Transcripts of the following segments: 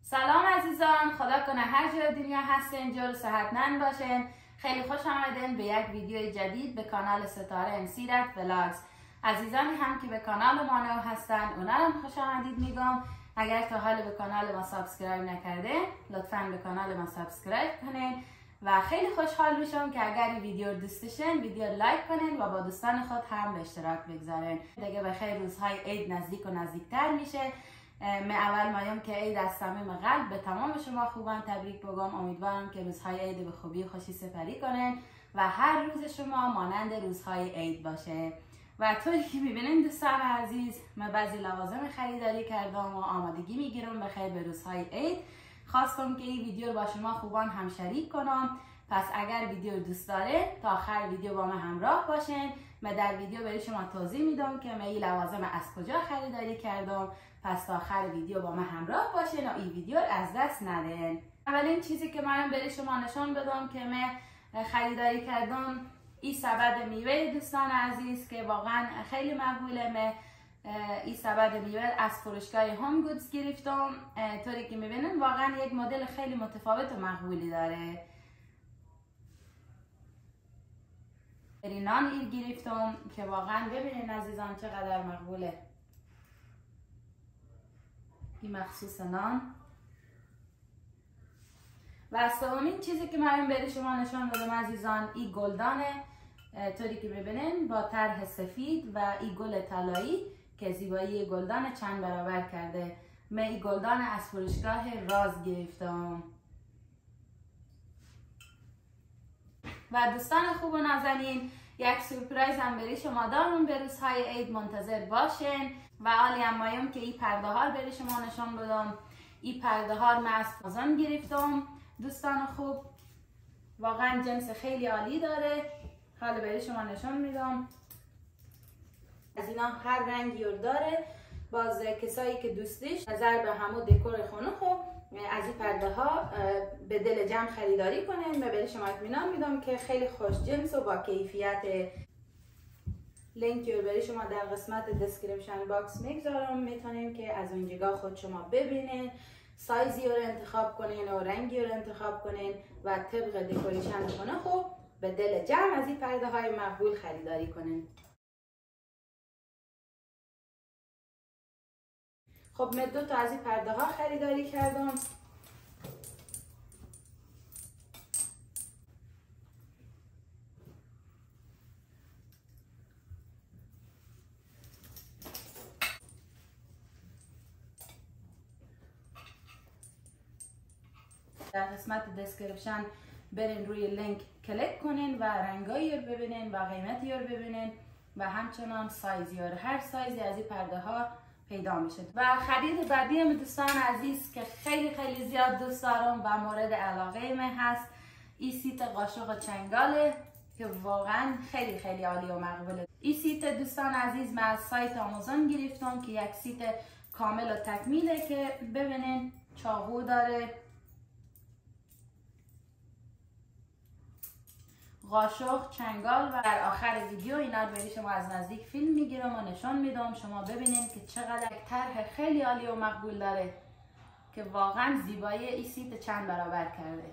سلام عزیزان، خدا کنه هر جای دنیا هستین جور صحتمند باشین. خیلی خوش آمدین به یک ویدیو جدید به کانال ستاره سیرت ولاگز. عزیزانی هم که به کانال ما نو هستن اونا هم خوش آمدید میگم. اگر تا حال به کانال ما سابسکرایب نکردین لطفاً به کانال ما سابسکرایب کنین و خیلی خوشحال میشم که اگر این ویدیو دوست داشتین ویدیو لایک کنین و با دوستان خود هم به اشتراک بگذارین. دیگه بخیر روزهای عید نزدیک و نزدیکتر میشه. من اول مایم که عید از صمیم قلب به تمام شما خوبان تبریک بگم. امیدوارم که روزهای عید به خوبی و خوشی سپری کنین و هر روز شما مانند روزهای عید باشه. و طوری که میبینین دوستان عزیز، من بعضی لوازم خریداری کردم و آمادگی میگیرم بخیر به روزهای عید. خواستم که این ویدیو رو با شما خوبان هم شریک کنم. پس اگر ویدیو رو دوست داره تا آخر ویدیو با من همراه باشین. من در ویدیو برای شما توضیح میدم که من این لوازم از کجا خریداری کردم. پس تا آخر ویدیو با من همراه باشین و این ویدیو رو از دست ندین. اولین چیزی که من برای شما نشان بدم که من خریداری کردم این سبد میوه دوستان عزیز که واقعا خیلی مقبوله. من این سبد میوه از فروشگاه هوم گودز گرفتم. طوری که میبینین واقعا یک مدل خیلی متفاوت و مقبولی داره. نان ایر گرفتم که واقعا ببینین عزیزان چقدر مقبوله. این مخصوص نان. و سومین چیزی که من برای شما نشان بدم عزیزان این گلدانه. طوری که میبینین با طرح سفید و این گل طلایی که زیبایی گلدان چند برابر کرده. من این گلدان از فروشگاه راز گرفتم. و دوستان خوب و نازنین یک سورپرایز هم برای شما دارم. به روزهای عید منتظر باشین. و حالی هم مایم که این پرده ها برای شما نشان بدم. این پرده ها من از آمازون گرفتم دوستان خوب. واقعا جنس خیلی عالی داره. حالا برای شما نشان میدم. از اینا هر رنگی رو داره. باز کسایی که دوستش نظر به همون دکور خونه خوب از این پرده ها به دل جمع خریداری کنین. من برای شما اطمینان میدم که خیلی خوش جنس و با کیفیت. لینک رو برای شما در قسمت دسکریپشن باکس میگذارم. میتونین که از اونجا خود شما ببینین، سایزی رو انتخاب کنین و رنگی رو انتخاب کنین و طبق دکوریشن خونه خوب به دل جمع از این پرده های مقبول خریداری کنین. خب من 2 تا از این پرده ها خریداری کردم. در قسمت دسکریپشن برین روی لینک کلیک کنین و رنگایی رو ببینین و قیمتی رو ببینین و همچنان سایزی رو. هر سایزی از این پرده ها پیدا میشه. و خرید بعدی من دوستان عزیز که خیلی زیاد دوست دارم و مورد علاقه من هست این سیت قاشق چنگاله که واقعا خیلی عالی و مقبوله. این سیت دوستان عزیز من از سایت آمازون گرفتم که یک سیت کامل و تکمیله که ببینین چاقو داره، قاشق، چنگال و در آخر ویدیو اینا رو برای شما از نزدیک فیلم میگیرم و نشان میدم شما ببینین که چقدر طرح خیلی عالی و مقبول داره که واقعا زیبایی این سیت چند برابر کرده.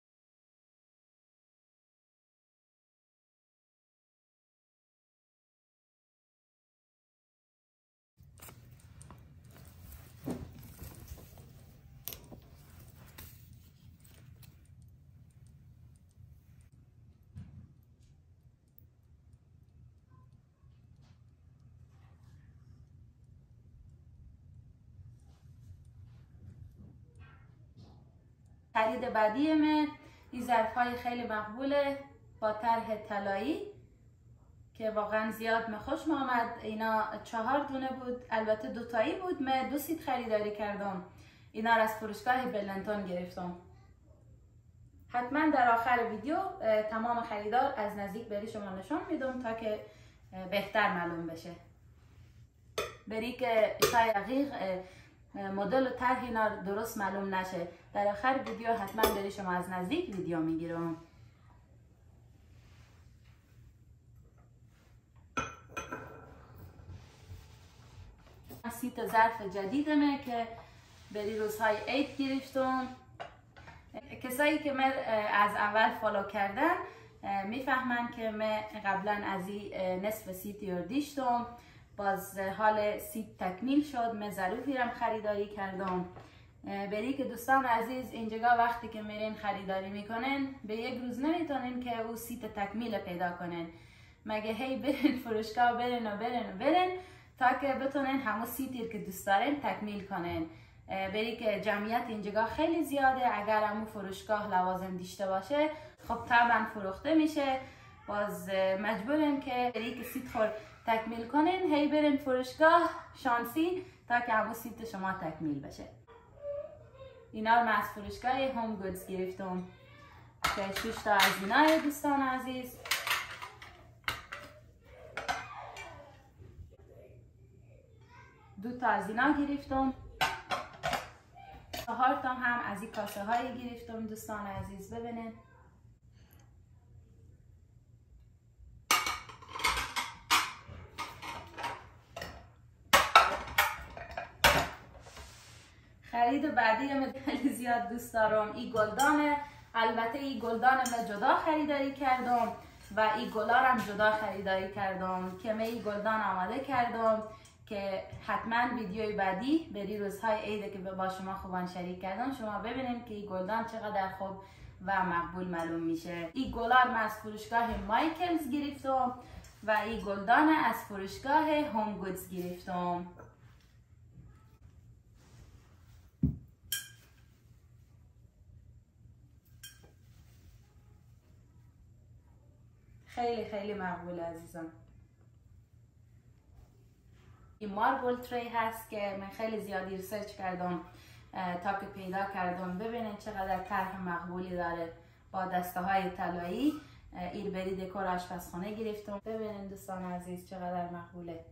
خرید بعدی من این ظرف‌های خیلی مقبوله با طرح طلایی که واقعا زیاد خوش آمد. اینا 4 دونه بود، البته 2 تایی بود. من 2 سیت خریداری کردم. اینا رو از فروشگاه بلنتون گرفتم. حتما در آخر ویدیو تمام خریدار از نزدیک برای شما نشان میدم تا که بهتر معلوم بشه. بری که شاید دقیق مدل و طرح اینا درست معلوم نشه. در آخر ویدیو حتما برای شما از نزدیک ویدیو میگیرم. سیت ظرف جدیدمه که بری روزهای عید گرفتم. کسایی که من از اول فالو کردن میفهمن که من قبلا از این نصف سیت دیشتم، باز حال سیت تکمیل شد، من ظروفی رم خریداری کردم. بری که دوستان عزیز اینجا وقتی که میرین خریداری میکنن به یک روز نمیتونین که او سیت تکمیل پیدا کنن، مگه هی برین فروشگاه برین تا که بتونن همون سیتی که دوست دارین تکمیل کنن. بری که جمعیت اینجا خیلی زیاده، اگر همون فروشگاه لوازم داشته باشه خب طبعا فروخته میشه، باز مجبورن که بری که سیت خور تکمیل کنین هی برین فروشگاه شانسی تا که همون سیت شما تکمیل بشه. اینا رو من از فروشگاه هوم گودز گرفتم که 6 تا از اینا دوستان عزیز. دو تا از اینا گرفتم، 4 تا هم از این کاسه های گرفتم دوستان عزیز. ببینید خرید بعدی هم خیلی زیاد دوست دارم، این گلدانه. البته این گلدان من جدا خریداری کردم و این گلا هم جدا خریداری کردم که من این گلدان آماده کردم که حتما ویدیوی بعدی بری روزهای عیده که با شما خوبان شریک کردم شما ببینید که این گلدان چقدر خوب و مقبول معلوم میشه. این گلا من از فروشگاه مایکلز گرفتم و این گلدان از فروشگاه هوم گودز گرفتم. خیلی خیلی مقبول عزیزان. این ماربل تری هست که من خیلی زیادی ریسرچ کردم تا که پیدا کردم. ببینید چقدر طرح مقبولی داره با دسته های طلایی. این بری دکور آشپزخانه گرفتم. ببینید دوستان عزیز چقدر مقبوله.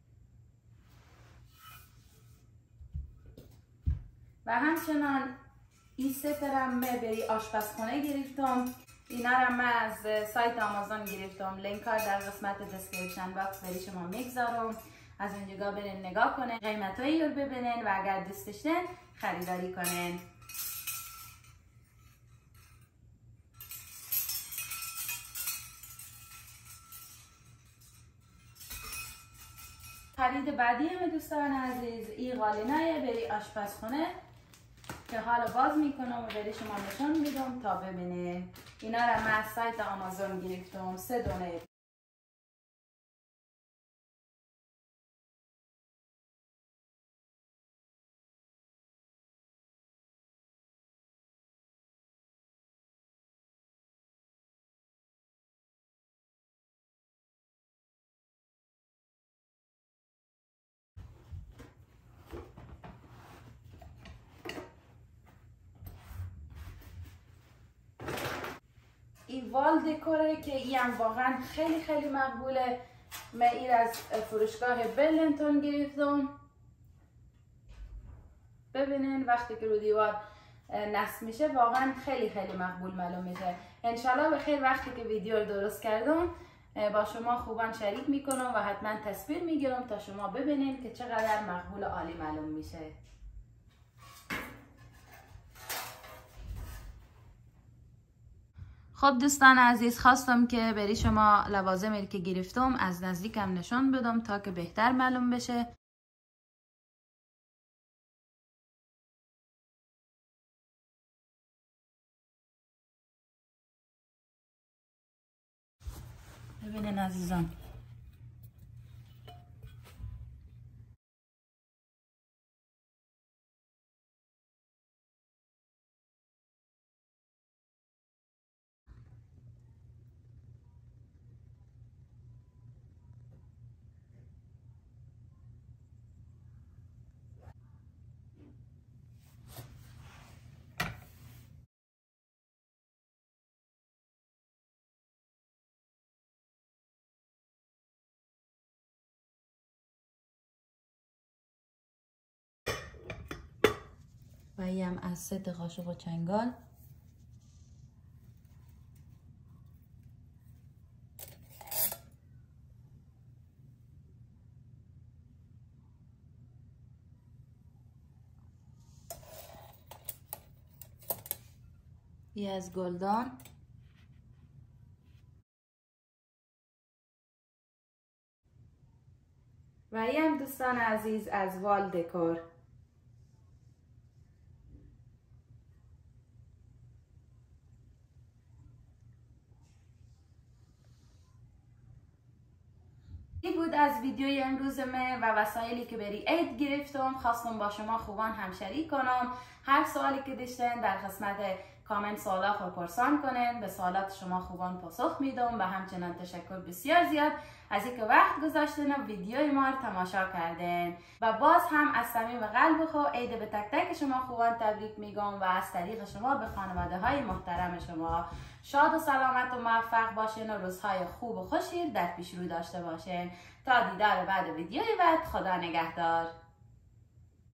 و همچنان این سترم من بری آشپزخانه گرفتم. اینا را من از سایت آمازون گرفتم، لینک ها در قسمت دسکریپشن باکس بری شما میگذارم، از اونجا برین نگاه کنین، قیمت هایی رو ببینین و اگر دوست داشتین خریداری کنین. خرید بعدی هم دوستان عزیز این قالینه بری آشپزخانه که حالا باز میکنم و بری شما نشان میدم تا ببینین. اینا را من از سایت آمازون گرفتم، 3 دونه. این وال دکوره که این هم واقعا خیلی خیلی مقبوله. من این از فروشگاه برلینتون گرفتم. ببینین وقتی که رو دیوار نصب میشه واقعا خیلی خیلی مقبول معلوم میشه. انشالله به خیر وقتی که ویدیو رو درست کردم با شما خوبان شریک میکنم و حتما تصویر میگیرم تا شما ببینین که چقدر مقبول و عالی معلوم میشه. خب دوستان عزیز خواستم که بری شما لوازمی که گرفتم از نزدیکم نشان بدم تا که بهتر معلوم بشه. ببینین عزیزان و این از ست قاشق و چنگال. ای از گلدان. و ای هم دوستان عزیز از وال دکور. این بود از ویدیوی امروز من و وسایلی که بری عید گرفتم. خواستم با شما خوبان هم شریک کنم. هر سوالی که داشتین در قسمت کامنت سوالا خود پرسان کنین. به سوالات شما خوبان پاسخ میدم و همچنان تشکر بسیار زیاد از اینکه وقت گذاشتین و ویدیوی ما رو تماشا کردین. و باز هم از صمیم قلب خود عید به تک تک شما خوبان تبریک میگم و از طریق شما به خانواده های محترم شما شاد و سلامت و موفق باشین و روزهای خوب و خوشی در پیش رو داشته باشین. تا دیدار بعد ویدیوی بعد، خدا نگهدار.